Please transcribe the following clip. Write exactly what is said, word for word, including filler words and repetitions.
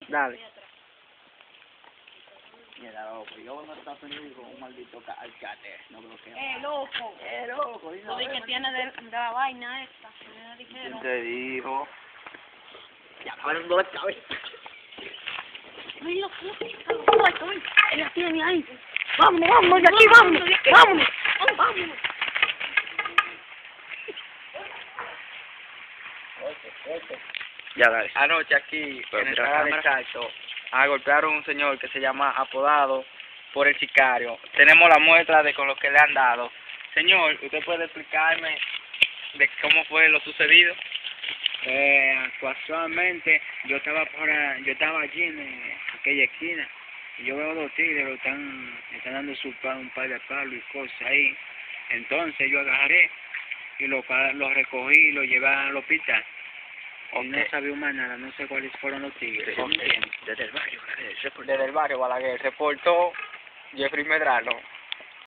Dale. Mira, loco, yo no Estados Unidos con un maldito ca- alcalde, no creo que... Eh, loco. ¡Eh, loco! Tú di que tiene de, de la vaina esta. Me dijeron. te dijo? Ya acabaron dos cabezas. Ay, loco, loco. Ay, ay, ay, la tiene ahí. Vámonos, vámonos de aquí, vámonos. Vámonos. Vámonos. Ya, dale. Anoche aquí, Pero en el mira la canal de cámara. Chacho, ah, golpearon a un señor que se llama Apodado por el sicario. Tenemos la muestra de con lo que le han dado. Señor, ¿usted puede explicarme de cómo fue lo sucedido? Eh, casualmente yo estaba por a- yo estaba allí en eh, aquella esquina y yo veo dos tigres lo están están dando su pa, un par de palos y cosas ahí. Entonces yo agarré y lo pa- lo recogí y lo llevé al hospital. Y no Ok. sabía más nada, no sé cuáles fueron los tigres. Ok. Desde el barrio, Balaguer, reportó. Desde el barrio Balaguer reportó Jeffrey Medrano.